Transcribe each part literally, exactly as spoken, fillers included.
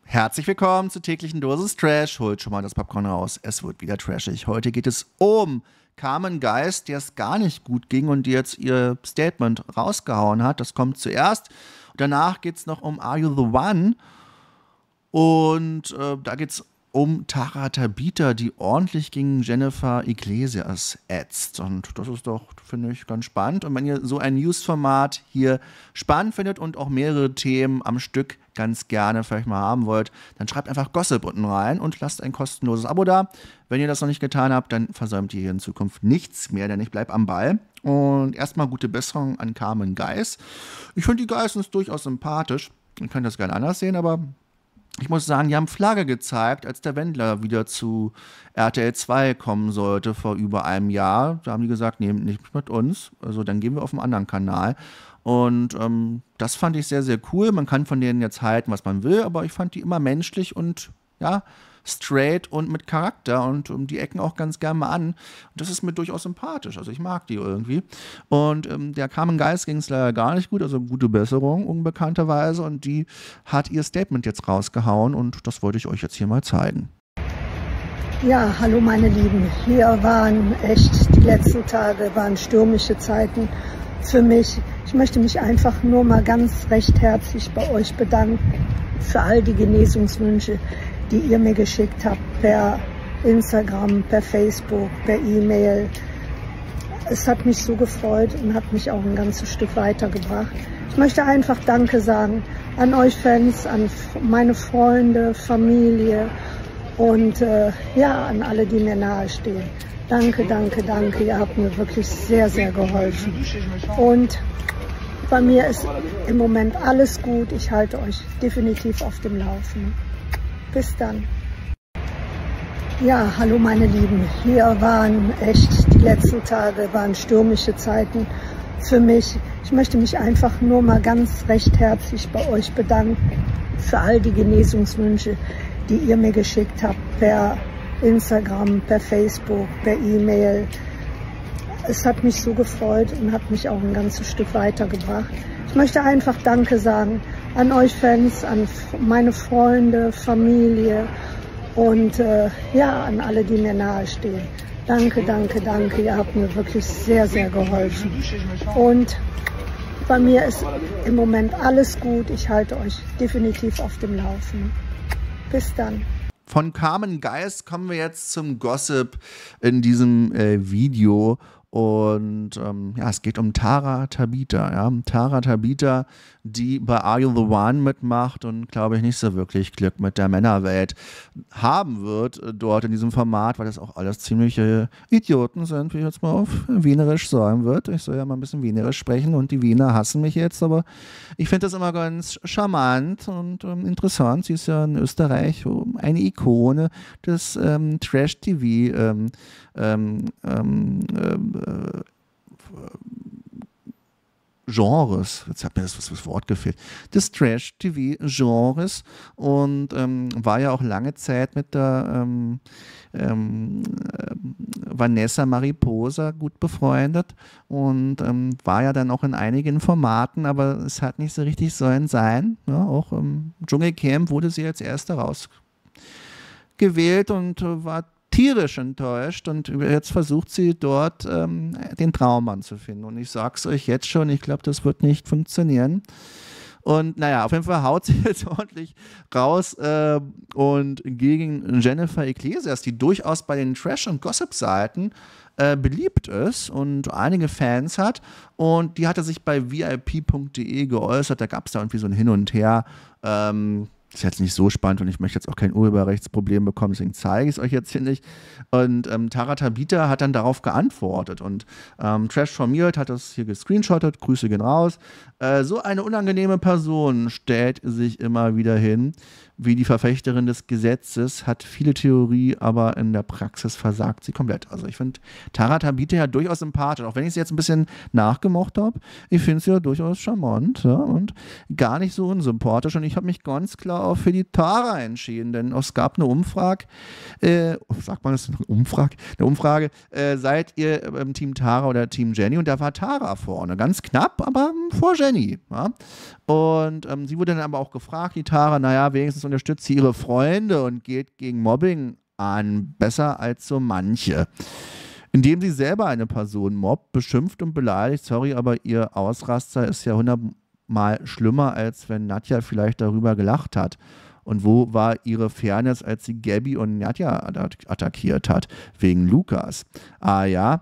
Herzlich willkommen zur täglichen Dosis Trash. Holt schon mal das Popcorn raus. Es wird wieder trashig. Heute geht es um Carmen Geist, der es gar nicht gut ging und die jetzt ihr Statement rausgehauen hat. Das kommt zuerst. Danach geht es noch um Are You the One? Und äh, da geht es um Tara Tabita, die ordentlich gegen Jennifer Iglesias ätzt. Und das ist doch, finde ich, ganz spannend. Und wenn ihr so ein News-Format hier spannend findet und auch mehrere Themen am Stück ganz gerne vielleicht mal haben wollt, dann schreibt einfach Gossip unten rein und lasst ein kostenloses Abo da. Wenn ihr das noch nicht getan habt, dann versäumt ihr hier in Zukunft nichts mehr, denn ich bleibe am Ball. Und erstmal gute Besserung an Carmen Geist. Ich finde die Geist ist durchaus sympathisch. Ihr könnt das gerne anders sehen, aber ich muss sagen, die haben Flagge gezeigt, als der Wendler wieder zu R T L zwei kommen sollte vor über einem Jahr. Da haben die gesagt, nee, nicht mit uns. Also dann gehen wir auf einen anderen Kanal. Und ähm, das fand ich sehr, sehr cool. Man kann von denen jetzt halten, was man will, aber ich fand die immer menschlich und ja, straight und mit Charakter und um die Ecken auch ganz gerne mal an. Und das ist mir durchaus sympathisch. Also ich mag die irgendwie. Und ähm, der Carmen Geist ging es leider gar nicht gut, also gute Besserung unbekannterweise. Und die hat ihr Statement jetzt rausgehauen und das wollte ich euch jetzt hier mal zeigen. Ja, hallo meine Lieben. Hier waren echt, die letzten Tage waren stürmische Zeiten für mich. Ich möchte mich einfach nur mal ganz recht herzlich bei euch bedanken für all die Genesungswünsche, die ihr mir geschickt habt, per Instagram, per Facebook, per E-Mail. Es hat mich so gefreut und hat mich auch ein ganzes Stück weitergebracht. Ich möchte einfach Danke sagen an euch Fans, an meine Freunde, Familie und äh, ja, an alle, die mir nahestehen. Danke, danke, danke. Ihr habt mir wirklich sehr, sehr geholfen. Und bei mir ist im Moment alles gut. Ich halte euch definitiv auf dem Laufenden. Bis dann. Ja, hallo meine Lieben. Hier waren echt, die letzten Tage waren stürmische Zeiten für mich. Ich möchte mich einfach nur mal ganz recht herzlich bei euch bedanken für all die Genesungswünsche, die ihr mir geschickt habt, per Instagram, per Facebook, per E-Mail. Es hat mich so gefreut und hat mich auch ein ganzes Stück weitergebracht. Ich möchte einfach Danke sagen an euch Fans, an meine Freunde, Familie und äh, ja, an alle, die mir nahestehen. Danke, danke, danke. Ihr habt mir wirklich sehr, sehr geholfen. Und bei mir ist im Moment alles gut. Ich halte euch definitiv auf dem Laufenden. Bis dann. Von Carmen Geist kommen wir jetzt zum Gossip in diesem äh, Video. Und ähm, ja, es geht um Tara Tabita. Ja? Tara Tabita, die bei Are You the One mitmacht und, glaube ich, nicht so wirklich Glück mit der Männerwelt haben wird äh, dort in diesem Format, weil das auch alles ziemliche Idioten sind, wie ich jetzt mal auf Wienerisch sagen würde. Ich soll ja mal ein bisschen Wienerisch sprechen und die Wiener hassen mich jetzt, aber ich finde das immer ganz charmant und ähm, interessant. Sie ist ja in Österreich eine Ikone des ähm, Trash-T V ähm, ähm, ähm, äh, Genres, jetzt hat mir das, das Wort gefehlt, des Trash-T V-Genres und ähm, war ja auch lange Zeit mit der ähm, ähm, äh, Vanessa Mariposa gut befreundet und ähm, war ja dann auch in einigen Formaten, aber es hat nicht so richtig sollen sein. Ja, auch im Dschungelcamp wurde sie als Erste rausgewählt und äh, war tierisch enttäuscht und jetzt versucht sie dort ähm, den Traummann zu finden. Und ich sag's euch jetzt schon, ich glaube, das wird nicht funktionieren. Und naja, auf jeden Fall haut sie jetzt ordentlich raus äh, und gegen Jennifer Iglesias, die durchaus bei den Trash- und Gossip-Seiten äh, beliebt ist und einige Fans hat. Und die hatte sich bei V I P punkt de geäußert, da gab es da irgendwie so ein Hin und Her. Ähm, ist jetzt nicht so spannend und ich möchte jetzt auch kein Urheberrechtsproblem bekommen, deswegen zeige ich es euch jetzt hier nicht. Und ähm, Tara Tabita hat dann darauf geantwortet und ähm, Trash Formiert hat das hier gescreenshottet, Grüße gehen raus. Äh, so eine unangenehme Person stellt sich immer wieder hin, wie die Verfechterin des Gesetzes, hat viele Theorie, aber in der Praxis versagt sie komplett. Also ich finde Tara Tabita ja durchaus sympathisch, auch wenn ich sie jetzt ein bisschen nachgemocht habe. Ich finde sie ja durchaus charmant, ja, und gar nicht so unsympathisch. Und ich habe mich ganz klar auch für die Tara entschieden, denn es gab eine Umfrage, äh, sagt man das, eine Umfrage? Eine Umfrage, äh, seid ihr im Team Tara oder Team Jenny? Und da war Tara vorne, ganz knapp, aber vor Jenny. Ja? Und ähm, sie wurde dann aber auch gefragt, die Tara, naja, wenigstens unterstützt sie ihre Freunde und geht gegen Mobbing an, besser als so manche. Indem sie selber eine Person mobbt, beschimpft und beleidigt, sorry, aber ihr Ausraster ist ja hundertmal schlimmer, als wenn Nadja vielleicht darüber gelacht hat. Und wo war ihre Fairness, als sie Gabby und Nadja attackiert hat, wegen Lukas? Ah ja,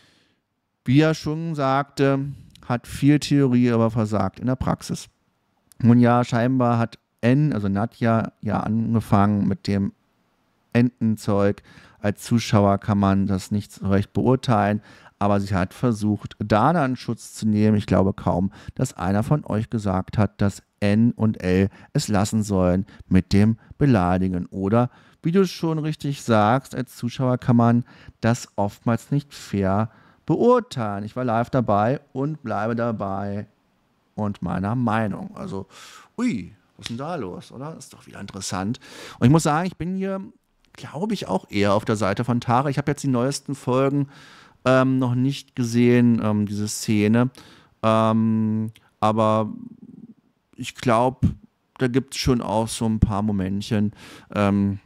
wie er schon sagte, hat viel Theorie, aber versagt in der Praxis. Nun ja, scheinbar hat N, also Nadja, ja angefangen mit dem Entenzeug. Als Zuschauer kann man das nicht so recht beurteilen, aber sie hat versucht, Dana in Schutz zu nehmen. Ich glaube kaum, dass einer von euch gesagt hat, dass N und L es lassen sollen mit dem Beleidigen. Oder, wie du schon richtig sagst, als Zuschauer kann man das oftmals nicht fair beurteilen. Ich war live dabei und bleibe dabei und meiner Meinung. Also, ui, was ist denn da los, oder? Ist doch wieder interessant. Und ich muss sagen, ich bin hier, glaube ich, auch eher auf der Seite von Tara. Ich habe jetzt die neuesten Folgen ähm, noch nicht gesehen, ähm, diese Szene. Ähm, aber ich glaube, da gibt es schon auch so ein paar Momentchen, ähm,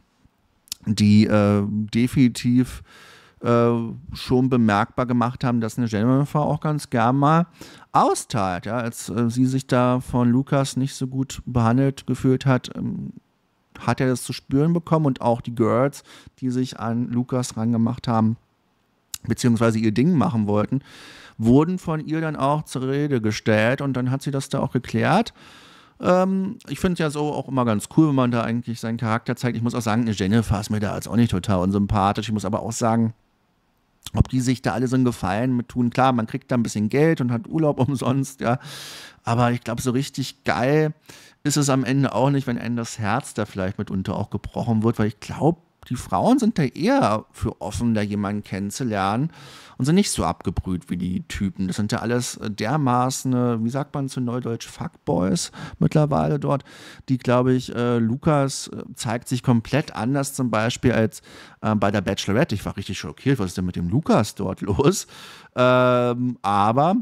die äh, definitiv äh, schon bemerkbar gemacht haben, dass eine Jennifer auch ganz gern mal austeilt. Ja? Als äh, sie sich da von Lukas nicht so gut behandelt gefühlt hat, ähm, hat er das zu spüren bekommen und auch die Girls, die sich an Lukas rangemacht haben, beziehungsweise ihr Ding machen wollten, wurden von ihr dann auch zur Rede gestellt und dann hat sie das da auch geklärt. Ähm, ich finde es ja so auch immer ganz cool, wenn man da eigentlich seinen Charakter zeigt. Ich muss auch sagen, Jennifer ist mir da jetzt auch nicht total unsympathisch. Ich muss aber auch sagen, ob die sich da alle so einen Gefallen mit tun. Klar, man kriegt da ein bisschen Geld und hat Urlaub umsonst, ja. Aber ich glaube, so richtig geil ist es am Ende auch nicht, wenn einem das Herz da vielleicht mitunter auch gebrochen wird, weil ich glaube, die Frauen sind da eher für offen, da jemanden kennenzulernen und sind nicht so abgebrüht wie die Typen. Das sind ja alles dermaßen, wie sagt man zu Neudeutsch, Fuckboys mittlerweile dort, die, glaube ich, äh, Lukas äh, zeigt sich komplett anders zum Beispiel als äh, bei der Bachelorette. Ich war richtig schockiert, was ist denn mit dem Lukas dort los? Ähm, aber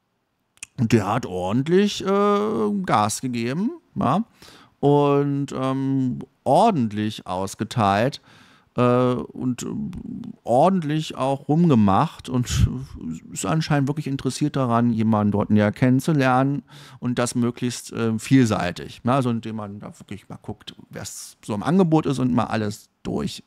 der hat ordentlich äh, Gas gegeben, ja, und ähm, ordentlich ausgeteilt äh, und äh, ordentlich auch rumgemacht und ist anscheinend wirklich interessiert daran, jemanden dort näher kennenzulernen und das möglichst äh, vielseitig. Ja, also indem man da wirklich mal guckt, wer so im Angebot ist und mal alles durch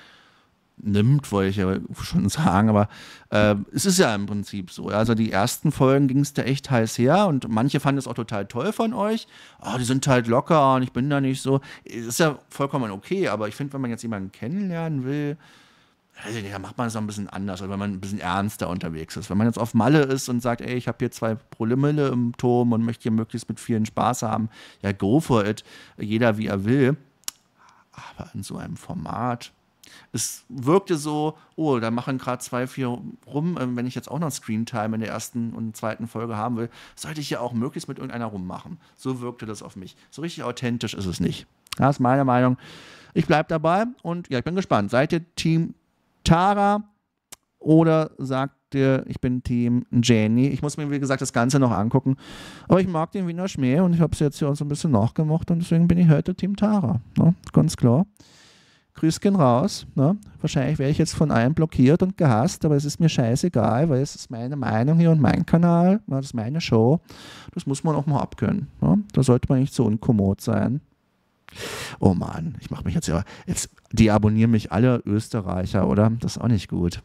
nimmt, wollte ich ja schon sagen, aber äh, es ist ja im Prinzip so. Also die ersten Folgen ging es da echt heiß her und manche fanden es auch total toll von euch. Oh, die sind halt locker und ich bin da nicht so. Es ist ja vollkommen okay, aber ich finde, wenn man jetzt jemanden kennenlernen will, da macht man es auch ein bisschen anders, oder wenn man ein bisschen ernster unterwegs ist. Wenn man jetzt auf Malle ist und sagt, ey, ich habe hier zwei Promille im Turm und möchte hier möglichst mit vielen Spaß haben, ja, go for it. Jeder wie er will. Aber in so einem Format, es wirkte so, oh, da machen gerade zwei, vier rum, wenn ich jetzt auch noch Screentime in der ersten und zweiten Folge haben will, sollte ich ja auch möglichst mit irgendeiner rummachen. So wirkte das auf mich. So richtig authentisch ist es nicht. Das ist meine Meinung. Ich bleibe dabei und ja, ich bin gespannt. Seid ihr Team Tara oder sagt ihr, ich bin Team Jenny? Ich muss mir, wie gesagt, das Ganze noch angucken. Aber ich mag den Wiener Schmäh und ich habe es jetzt hier auch so ein bisschen nachgemacht und deswegen bin ich heute Team Tara. Ne? Ganz klar. Grüß gehen raus. Ne? Wahrscheinlich werde ich jetzt von allen blockiert und gehasst, aber es ist mir scheißegal, weil es ist meine Meinung hier und mein Kanal. Ne? Das ist meine Show. Das muss man auch mal abkönnen. Ne? Da sollte man nicht so unkommod sein. Oh Mann, ich mache mich jetzt ja. Jetzt deabonnieren mich alle Österreicher, oder? Das ist auch nicht gut.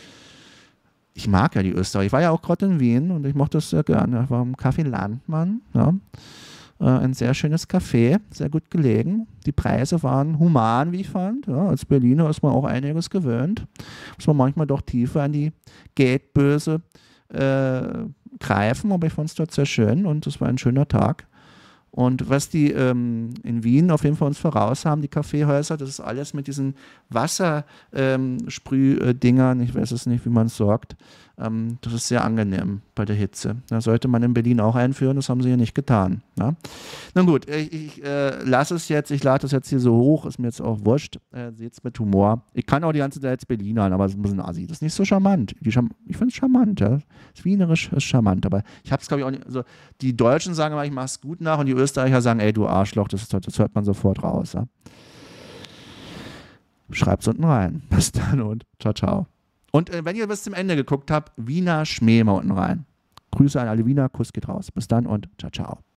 Ich mag ja die Österreicher. Ich war ja auch gerade in Wien und ich mochte das sehr gerne. Ich war im Café Landmann. Ja. Ein sehr schönes Café, sehr gut gelegen. Die Preise waren human, wie ich fand. Ja, als Berliner ist man auch einiges gewöhnt. Muss man manchmal doch tiefer an die Geldbörse äh, greifen, aber ich fand es dort sehr schön und es war ein schöner Tag. Und was die ähm, in Wien auf jeden Fall uns voraus haben, die Kaffeehäuser, das ist alles mit diesen Wassersprühdingern, ähm, ich weiß es nicht, wie man es sagt, Ähm, das ist sehr angenehm bei der Hitze. Das sollte man in Berlin auch einführen, das haben sie hier nicht getan. Ja? Na gut, ich, ich äh, lasse es jetzt, ich lade das jetzt hier so hoch, ist mir jetzt auch wurscht, äh, seht es mit Humor. Ich kann auch die ganze Zeit Berlinern, aber es ist ein bisschen assi. Das ist nicht so charmant. Die Cham ich finde es charmant, ja. Das Wienerisch ist charmant, aber ich habe es, glaube ich, auch nicht, also die Deutschen sagen immer, ich mache es gut nach und die Österreicher sagen, ey, du Arschloch, das, ist, das hört man sofort raus. Ja? Schreibt es unten rein. Bis dann und ciao, ciao. Und äh, wenn ihr bis zum Ende geguckt habt, Wiener Schmäh mal unten rein. Grüße an alle Wiener, Kuss geht raus. Bis dann und ciao, ciao.